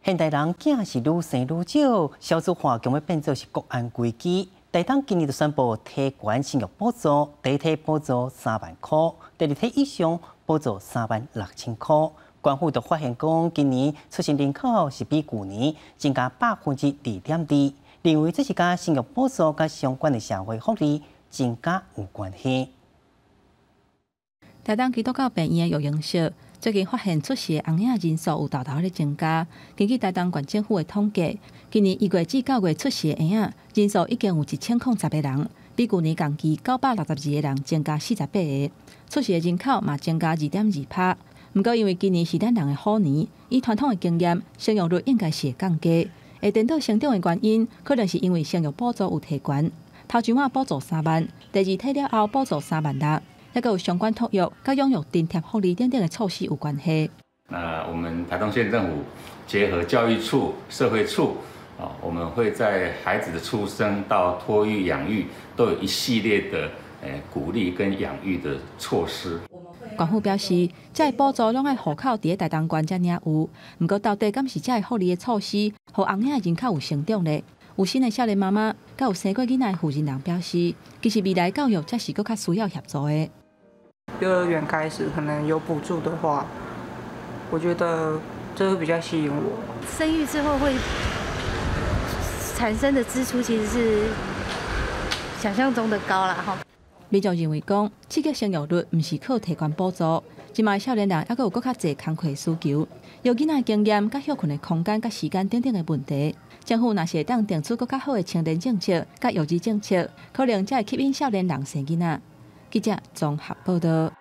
现代人囝是愈生愈少，少子化将要变作是国安危机。台东今年就宣布提悬生育补助，第一梯补助3万块，第二梯以上补助36000块。官府就发现讲，今年出生人口是比去年增加2.2%，认为这是甲生育补助甲相关的社会福利增加有关系。 台东基督教病院的育婴室最近发现出世的翁仔人数有大大的增加。根据台东县政府的统计，今年1月至9月出世的婴仔人数已经有1010个人，比去年同期962个人增加48个。出世的人口嘛增加2.2%。不过因为今年是咱人的虎年，以传统的经验，生育率应该是会降低。会颠倒成长的原因，可能是因为生育补助有提悬，头一码补助3万，第二梯了后补助3万6。还有相关托育、甲养育津贴福利等等的措施有关系。 我们台东县政府结合教育处、社会处，我们会在孩子的出生到托育、养育，都有一系列的鼓励跟养育的措施。 官府表示，这补助拢爱户口伫台东县才领有，不过到底敢是这福利的措施，互翁仔人口有成长呢？有新的少年妈妈，甲有生过囡仔的负责人表示，其实未来教育才是更较需要协助的。 幼儿园开始可能有补助的话，我觉得这会比较吸引我。 生育之后会产生的支出其实是想象中的高啦哈。 民众认为讲，刺激生育率毋是靠提悬补助，即卖少年人还阁有更较侪工课需求，有囡仔的经验、甲休困的空间、甲时间等等的问题。政府若是会当定出更较好的青年政策、甲育儿政策，可能才会吸引少年人生囡仔。记者综合报道。